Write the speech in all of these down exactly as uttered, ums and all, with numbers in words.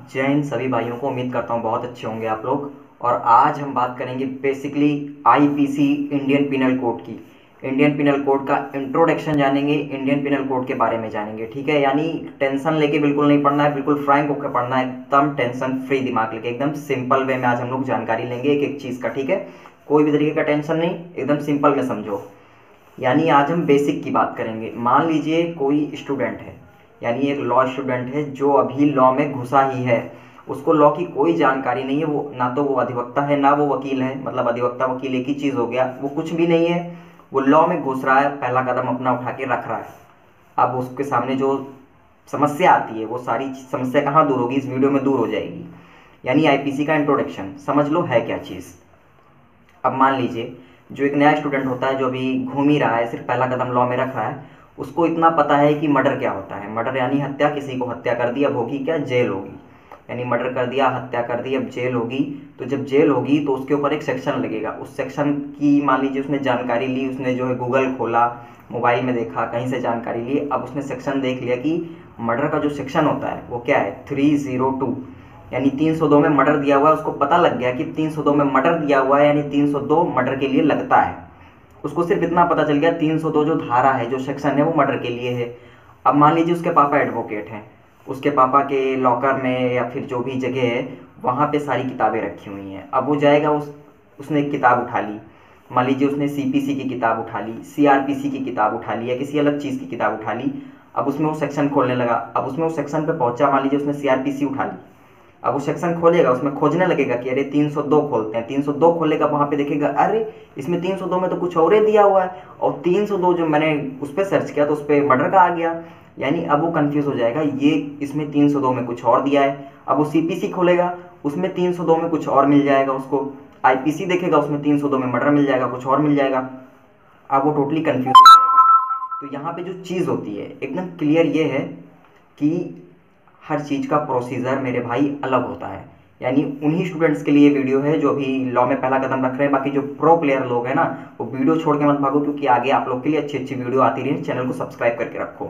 जय हिंद सभी भाइयों को। उम्मीद करता हूँ बहुत अच्छे होंगे आप लोग। और आज हम बात करेंगे basically IPC Indian penal code की। इंडियन पिनल कोड का इंट्रोडक्शन जानेंगे, इंडियन पिनल कोड के बारे में जानेंगे। ठीक है, यानी टेंशन लेके बिल्कुल नहीं पढ़ना है, बिल्कुल फ्रैंक होकर पढ़ना है, एकदम टेंशन फ्री दिमाग लेके, एकदम सिंपल वे में आज हम लोग जानकारी लेंगे एक एक चीज़ का। ठीक है, कोई भी तरीके का टेंशन नहीं, एकदम सिंपल में समझो। यानी आज हम बेसिक की बात करेंगे। मान लीजिए कोई स्टूडेंट है, यानी एक लॉ स्टूडेंट है जो अभी लॉ में घुसा ही है, उसको लॉ की कोई जानकारी नहीं है, वो ना तो वो अधिवक्ता है ना वो वकील है। मतलब अधिवक्ता वकील एक ही चीज़ हो गया, वो कुछ भी नहीं है, वो लॉ में घुस रहा है, पहला कदम अपना उठा के रख रहा है। अब उसके सामने जो समस्या आती है वो सारी समस्या कहाँ दूर होगी, इस वीडियो में दूर हो जाएगी। यानी आईपीसी का इंट्रोडक्शन समझ लो है क्या चीज़। अब मान लीजिए जो एक नया स्टूडेंट होता है जो अभी घूम ही रहा है, सिर्फ पहला कदम लॉ में रख रहा है, उसको इतना पता है कि मर्डर क्या होता है। मर्डर यानी हत्या, किसी को हत्या कर दी, अब होगी क्या, जेल होगी। यानी मर्डर कर दिया, हत्या कर दी, अब जेल होगी। तो जब जेल होगी तो उसके ऊपर एक सेक्शन लगेगा। उस सेक्शन की मान लीजिए उसने जानकारी ली, उसने जो है गूगल खोला, मोबाइल में देखा, कहीं से जानकारी ली। अब उसने सेक्शन देख लिया कि मर्डर का जो सेक्शन होता है वो क्या है, थ्री जीरो टू, यानी तीन सौ दो में मर्डर दिया हुआ है। उसको पता लग गया कि तीन सौ दो में मर्डर दिया हुआ है, यानी तीन सौ दो मर्डर के लिए लगता है। उसको सिर्फ इतना पता चल गया, तीन सौ दो जो धारा है, जो सेक्शन है, वो मर्डर के लिए है। अब मान लीजिए उसके पापा एडवोकेट हैं, उसके पापा के लॉकर में या फिर जो भी जगह है वहाँ पे सारी किताबें रखी हुई हैं। अब वो जाएगा, उस उसने एक किताब उठा ली, मान लीजिए उसने सीपीसी की किताब उठा ली, सीआरपीसी की किताब उठा ली, या किसी अलग चीज़ की किताब उठा ली। अब उसमें वो सेक्शन खोलने लगा। अब उसमें उस सेक्शन पे पहुंचा, मान लीजिए उसने सीआरपीसी उठा ली। अब वो सेक्शन खोलेगा, उसमें खोजने लगेगा कि अरे तीन सौ दो खोलते हैं। तीन सौ दो खोलेगा, वहाँ पे देखेगा अरे इसमें तीन सौ दो में तो कुछ और ही दिया हुआ है, और तीन सौ दो जो मैंने उस पर सर्च किया तो उस पर मर्डर का आ गया। यानी अब वो कंफ्यूज हो जाएगा, ये इसमें तीन सौ दो में कुछ और दिया है। अब वो सीपीसी खोलेगा, उसमें तीन सौ दो में कुछ और मिल जाएगा उसको। आईपीसी देखेगा, उसमें तीन सौ दो में मर्डर मिल जाएगा, कुछ और मिल जाएगा। अब वो टोटली कंफ्यूज हो जाएगा। तो यहाँ पे जो चीज़ होती है एकदम क्लियर ये है कि हर चीज़ का प्रोसीजर मेरे भाई अलग होता है। यानी उन्हीं स्टूडेंट्स के लिए वीडियो है जो अभी लॉ में पहला कदम रख रहे हैं। बाकी जो प्रो प्लेयर लोग हैं ना, वो वीडियो छोड़ के मत भागो, क्योंकि आगे आप लोग के लिए अच्छी अच्छी वीडियो आती रही। चैनल को सब्सक्राइब करके रखो।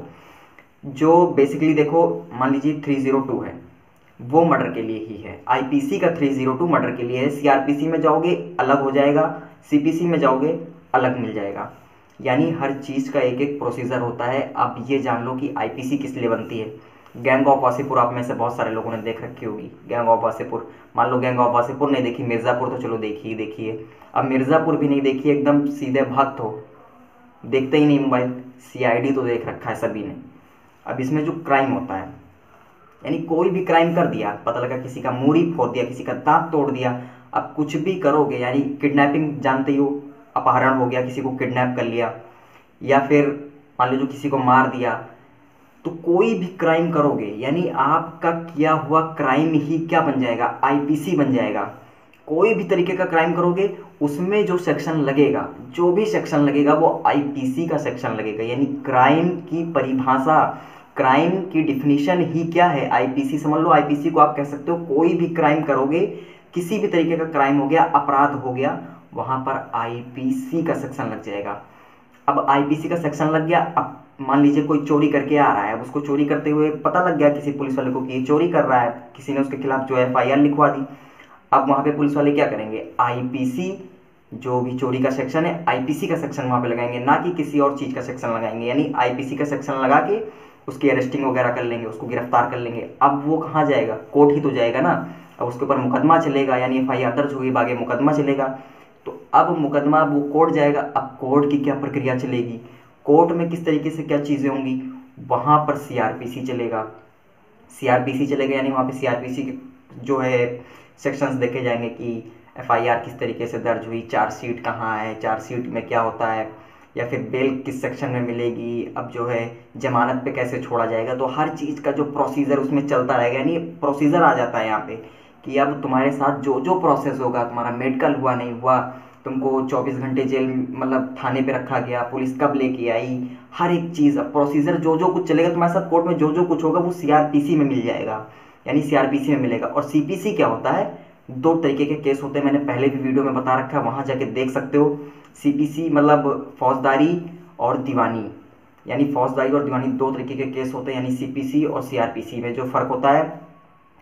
जो बेसिकली देखो, मान लीजिए थ्री जीरो टू है, वो मर्डर के लिए ही है। आईपीसी का थ्री जीरो टू मर्डर के लिए है। सीआरपीसी में जाओगे अलग हो जाएगा, सीपीसी में जाओगे अलग मिल जाएगा। यानी हर चीज़ का एक एक प्रोसीजर होता है। आप ये जान लो कि आईपीसी किस लिए बनती है। गैंग ऑफ वासेपुर आप में से बहुत सारे लोगों ने देख रखी होगी। गैंग ऑफ वासेपुर, मान लो गैंग ऑफ वासेपुर नहीं देखी, मिर्ज़ापुर तो चलो देखी ही देखी है। अब मिर्ज़ापुर भी नहीं देखी, एकदम सीधे भक्त हो, देखते ही नहीं मोबाइल, सीआईडी तो देख रखा है सभी ने। अब इसमें जो क्राइम होता है, यानी कोई भी क्राइम कर दिया, पता लगा किसी का मूरी फोड़ दिया, किसी का दांत तोड़ दिया, अब कुछ भी करोगे, यानी किडनैपिंग जानते ही हो, अपहरण हो गया, किसी को किडनैप कर लिया, या फिर मान लीजिए किसी को मार दिया, तो कोई भी क्राइम करोगे यानी आपका किया हुआ क्राइम ही क्या बन जाएगा, आईपीसी बन जाएगा। कोई भी तरीके का क्राइम करोगे उसमें जो सेक्शन लगेगा, जो भी सेक्शन लगेगा वो आईपीसी का सेक्शन लगेगा। यानी क्राइम की परिभाषा, क्राइम की डिफिनीशन ही क्या है, आईपीसी। समझ लो, आईपीसी को आप कह सकते हो कोई भी क्राइम करोगे, किसी भी तरीके का क्राइम हो गया, अपराध हो गया, वहां पर आईपीसी का सेक्शन लग जाएगा। अब आईपीसी का सेक्शन लग गया। अब मान लीजिए कोई चोरी करके आ रहा है, अब उसको चोरी करते हुए पता लग गया किसी पुलिस वाले को कि ये चोरी कर रहा है, किसी ने उसके खिलाफ जो एफ आई आर लिखवा दी। अब वहां पे पुलिस वाले क्या करेंगे, आईपीसी जो भी चोरी का सेक्शन है, आईपीसी का सेक्शन वहां पे लगाएंगे, ना कि किसी और चीज का सेक्शन लगाएंगे। यानी आईपीसी का सेक्शन लगा के उसकी अरेस्टिंग वगैरह कर लेंगे, उसको गिरफ्तार कर लेंगे। अब वो कहाँ जाएगा, कोर्ट ही तो जाएगा ना। अब उसके ऊपर मुकदमा चलेगा, यानी एफ आई आर दर्ज होगी, आगे मुकदमा चलेगा। तो अब मुकदमा वो कोर्ट जाएगा। अब कोर्ट की क्या प्रक्रिया चलेगी, कोर्ट में किस तरीके से क्या चीज़ें होंगी, वहाँ पर सीआरपीसी चलेगा। सीआरपीसी चलेगा यानी वहाँ पे सीआरपीसी के जो है सेक्शंस देखे जाएंगे कि एफआईआर किस तरीके से दर्ज हुई, चार्जशीट कहाँ है, चार्जशीट में क्या होता है, या फिर बेल किस सेक्शन में मिलेगी, अब जो है जमानत पे कैसे छोड़ा जाएगा। तो हर चीज़ का जो प्रोसीजर उसमें चलता रहेगा। यानी प्रोसीजर आ जाता है यहाँ पे कि अब तुम्हारे साथ जो जो प्रोसेस होगा, तुम्हारा मेडिकल हुआ नहीं हुआ, तुमको चौबीस घंटे जेल मतलब थाने पे रखा गया, पुलिस कब लेके आई, हर एक चीज़ प्रोसीजर जो जो कुछ चलेगा तुम्हारे साथ कोर्ट में, जो जो कुछ होगा वो सीआरपीसी में मिल जाएगा, यानी सीआरपीसी में मिलेगा। और सीपीसी क्या होता है, दो तरीके के केस होते हैं, मैंने पहले भी वीडियो में बता रखा है, वहाँ जाके देख सकते हो। सीपीसी मतलब फौजदारी और दीवानी, यानी फौजदारी और दीवानी दो तरीके के केस होते हैं। यानी सीपीसी और सीआरपीसी में जो फ़र्क होता है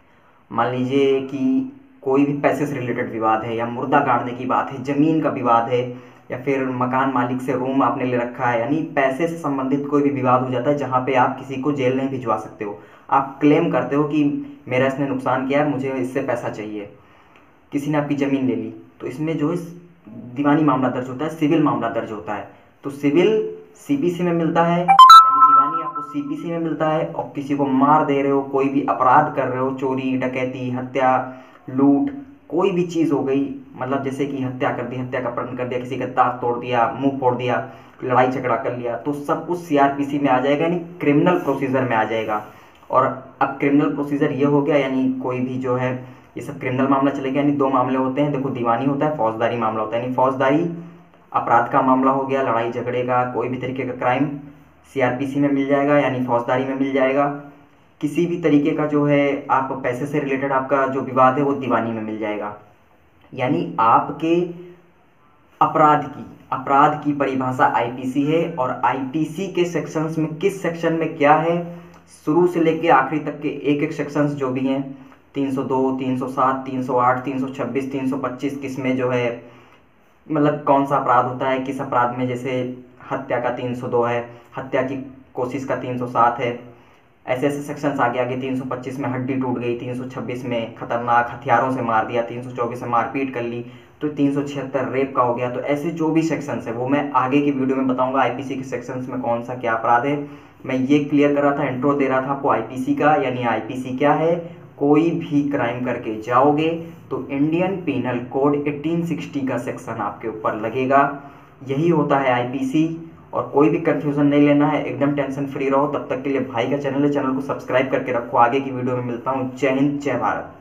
मान लीजिए कि कोई भी पैसे से रिलेटेड विवाद है, या मुर्दा गाड़ने की बात है, ज़मीन का विवाद है, या फिर मकान मालिक से रूम आपने ले रखा है, यानी पैसे से संबंधित कोई भी विवाद हो जाता है जहाँ पे आप किसी को जेल नहीं भिजवा सकते हो। आप क्लेम करते हो कि मेरा इसने नुकसान किया, मुझे इससे पैसा चाहिए। किसी ने आपकी ज़मीन ले ली, तो इसमें जो है दीवानी मामला दर्ज होता है, सिविल मामला दर्ज होता है। तो सिविल सीपीसी में मिलता है, यानी दीवानी आपको सीपीसी में मिलता है। और किसी को मार दे रहे हो, कोई भी अपराध कर रहे हो, चोरी डकैती हत्या लूट, कोई भी चीज़ हो गई, मतलब जैसे कि हत्या कर दी, हत्या का प्रण कर दिया, किसी का दांत तोड़ दिया, मुंह फोड़ दिया, लड़ाई झगड़ा कर लिया, तो सब कुछ सीआरपीसी में आ जाएगा, यानी क्रिमिनल प्रोसीजर में आ जाएगा। और अब क्रिमिनल प्रोसीजर ये हो गया, यानी कोई भी जो है ये सब क्रिमिनल मामला चलेगा। यानी दो मामले होते हैं, देखो दीवानी होता है, फौजदारी मामला होता है। यानी फौजदारी अपराध का मामला हो गया, लड़ाई झगड़े का, कोई भी तरीके का क्राइम सीआरपीसी में मिल जाएगा, यानी फौजदारी में मिल जाएगा। किसी भी तरीके का जो है आप पैसे से रिलेटेड आपका जो विवाद है वो दीवानी में मिल जाएगा। यानी आपके अपराध की अपराध की परिभाषा आईपीसी है, और आईपीसी के सेक्शंस में किस सेक्शन में क्या है, शुरू से लेके आखिरी तक के एक एक सेक्शंस जो भी हैं, तीन सौ दो, तीन सौ सात, तीन सौ आठ, तीन सौ छब्बीस, तीन सौ पच्चीस, किसमें जो है मतलब कौन सा अपराध होता है, किस अपराध में, जैसे हत्या का तीन सौ दो है, हत्या की कोशिश का तीन सौ सात है, ऐसे ऐसे सेक्शंस आगे आगे। तीन सौ पच्चीस में हड्डी टूट गई, तीन सौ छब्बीस में खतरनाक हथियारों से मार दिया, तीन सौ चौबीस में मारपीट कर ली, तो तीन सौ छिहत्तर रेप का हो गया। तो ऐसे जो भी सेक्शंस है वो मैं आगे की वीडियो में बताऊंगा आईपीसी के सेक्शंस में कौन सा क्या अपराध है। मैं ये क्लियर कर रहा था, इंट्रो दे रहा था आपको आईपीसी का, यानी आईपीसी क्या है। कोई भी क्राइम करके जाओगे तो इंडियन पीनल कोड अठारह सौ साठ का सेक्शन आपके ऊपर लगेगा, यही होता है आईपीसी। और कोई भी कंफ्यूजन नहीं लेना है, एकदम टेंशन फ्री रहो। तब तक के लिए भाई का चैनल है, चैनल को सब्सक्राइब करके रखो। आगे की वीडियो में मिलता हूँ। जय हिंद, जय भारत।